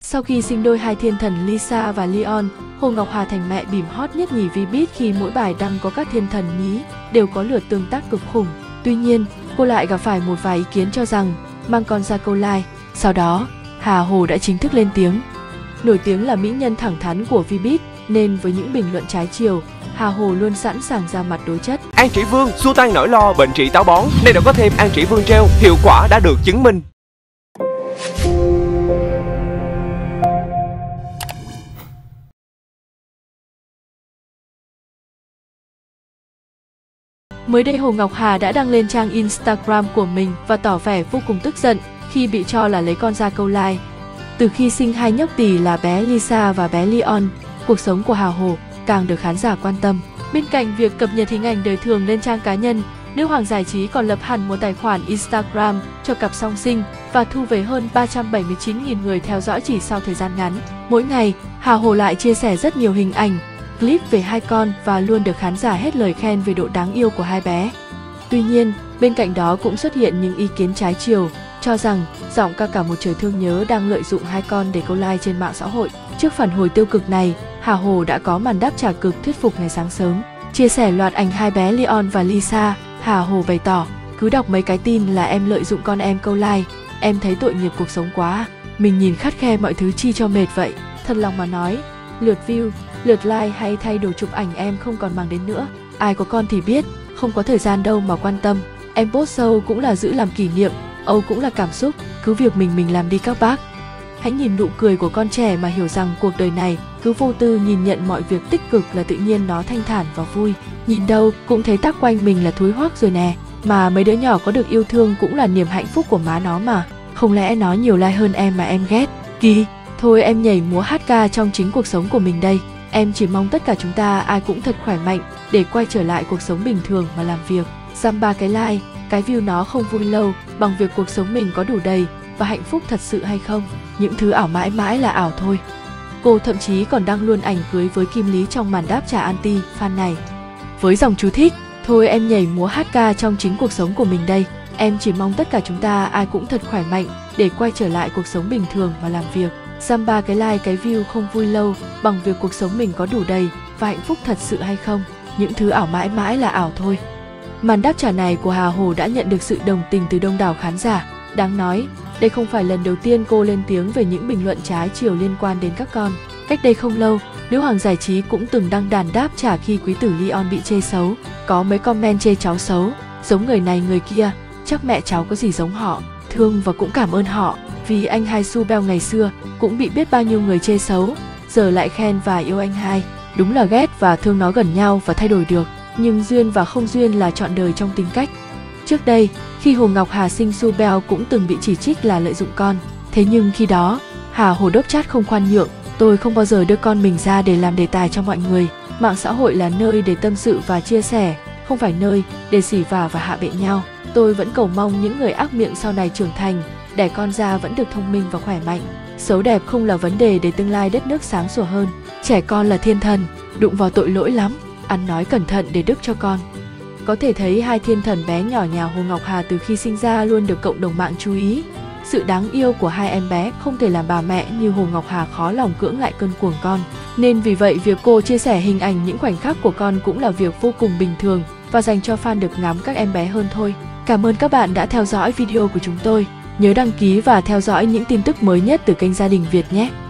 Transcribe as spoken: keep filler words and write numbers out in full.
Sau khi sinh đôi hai thiên thần Lisa và Leon, Hồ Ngọc Hà thành mẹ bỉm hot nhất nhì Vbiz khi mỗi bài đăng có các thiên thần nhí đều có lượt tương tác cực khủng. Tuy nhiên, cô lại gặp phải một vài ý kiến cho rằng mang con ra câu like. Sau đó, Hà Hồ đã chính thức lên tiếng. Nổi tiếng là mỹ nhân thẳng thắn của Vbiz, nên với những bình luận trái chiều, Hà Hồ luôn sẵn sàng ra mặt đối chất. An Trị Vương xua tan nỗi lo bệnh trị táo bón, nay đã có thêm An Trị Vương Gel, hiệu quả đã được chứng minh. Mới đây Hồ Ngọc Hà đã đăng lên trang Instagram của mình và tỏ vẻ vô cùng tức giận khi bị cho là lấy con ra câu like. Từ khi sinh hai nhóc tỳ là bé Lisa và bé Leon, cuộc sống của Hà Hồ càng được khán giả quan tâm. Bên cạnh việc cập nhật hình ảnh đời thường lên trang cá nhân, nữ hoàng giải trí còn lập hẳn một tài khoản Instagram cho cặp song sinh và thu về hơn ba trăm bảy mươi chín nghìn người theo dõi chỉ sau thời gian ngắn. Mỗi ngày, Hà Hồ lại chia sẻ rất nhiều hình ảnh, clip về hai con và luôn được khán giả hết lời khen về độ đáng yêu của hai bé. Tuy nhiên, bên cạnh đó cũng xuất hiện những ý kiến trái chiều, cho rằng giọng ca cả Một Trời Thương Nhớ đang lợi dụng hai con để câu like trên mạng xã hội. Trước phản hồi tiêu cực này, Hà Hồ đã có màn đáp trả cực thuyết phục ngày sáng sớm. Chia sẻ loạt ảnh hai bé Leon và Lisa, Hà Hồ bày tỏ, cứ đọc mấy cái tin là em lợi dụng con em câu like, em thấy tội nghiệp cuộc sống quá. Mình nhìn khắt khe mọi thứ chi cho mệt vậy. Thật lòng mà nói, lượt view, lượt like hay thay đồ chụp ảnh em không còn mang đến nữa. Ai có con thì biết, không có thời gian đâu mà quan tâm. Em post sâu cũng là giữ làm kỷ niệm, âu cũng là cảm xúc, cứ việc mình mình làm đi các bác. Hãy nhìn nụ cười của con trẻ mà hiểu rằng cuộc đời này cứ vô tư nhìn nhận mọi việc tích cực là tự nhiên nó thanh thản và vui. Nhìn đâu cũng thấy tác quanh mình là thúi hoắc rồi nè. Mà mấy đứa nhỏ có được yêu thương cũng là niềm hạnh phúc của má nó mà. Không lẽ nó nhiều like hơn em mà em ghét? Kỳ, thôi em nhảy múa hát ca trong chính cuộc sống của mình đây. Em chỉ mong tất cả chúng ta ai cũng thật khỏe mạnh để quay trở lại cuộc sống bình thường mà làm việc. Dăm ba cái like, cái view nó không vui lâu bằng việc cuộc sống mình có đủ đầy và hạnh phúc thật sự hay không. Những thứ ảo mãi mãi là ảo thôi. Cô thậm chí còn đăng luôn ảnh cưới với Kim Lý trong màn đáp trả anti fan này. Với dòng chú thích, thôi em nhảy múa hát ca trong chính cuộc sống của mình đây. Em chỉ mong tất cả chúng ta ai cũng thật khỏe mạnh để quay trở lại cuộc sống bình thường mà làm việc. Dăm ba cái like cái view không vui lâu bằng việc cuộc sống mình có đủ đầy và hạnh phúc thật sự hay không. Những thứ ảo mãi mãi là ảo thôi. Màn đáp trả này của Hà Hồ đã nhận được sự đồng tình từ đông đảo khán giả. Đáng nói, đây không phải lần đầu tiên cô lên tiếng về những bình luận trái chiều liên quan đến các con. Cách đây không lâu, nữ hoàng giải trí cũng từng đăng đàn đáp trả khi quý tử Leon bị chê xấu. Có mấy comment chê cháu xấu, giống người này người kia, chắc mẹ cháu có gì giống họ. Thương và cũng cảm ơn họ, vì anh hai Su Beo ngày xưa cũng bị biết bao nhiêu người chê xấu, giờ lại khen và yêu anh hai. Đúng là ghét và thương nó gần nhau và thay đổi được, nhưng duyên và không duyên là chọn đời trong tính cách. Trước đây, khi Hồ Ngọc Hà sinh Su Beo cũng từng bị chỉ trích là lợi dụng con. Thế nhưng khi đó, Hà Hồ đốc chát không khoan nhượng, tôi không bao giờ đưa con mình ra để làm đề tài cho mọi người. Mạng xã hội là nơi để tâm sự và chia sẻ, không phải nơi để xỉ vả và hạ bệ nhau. Tôi vẫn cầu mong những người ác miệng sau này trưởng thành, đẻ con ra vẫn được thông minh và khỏe mạnh. Xấu đẹp không là vấn đề để tương lai đất nước sáng sủa hơn. Trẻ con là thiên thần, đụng vào tội lỗi lắm, ăn nói cẩn thận để đức cho con. Có thể thấy hai thiên thần bé nhỏ nhà Hồ Ngọc Hà từ khi sinh ra luôn được cộng đồng mạng chú ý. Sự đáng yêu của hai em bé không thể làm bà mẹ như Hồ Ngọc Hà khó lòng cưỡng lại cơn cuồng con. Nên vì vậy việc cô chia sẻ hình ảnh những khoảnh khắc của con cũng là việc vô cùng bình thường và dành cho fan được ngắm các em bé hơn thôi. Cảm ơn các bạn đã theo dõi video của chúng tôi. Nhớ đăng ký và theo dõi những tin tức mới nhất từ kênh Gia Đình Việt nhé!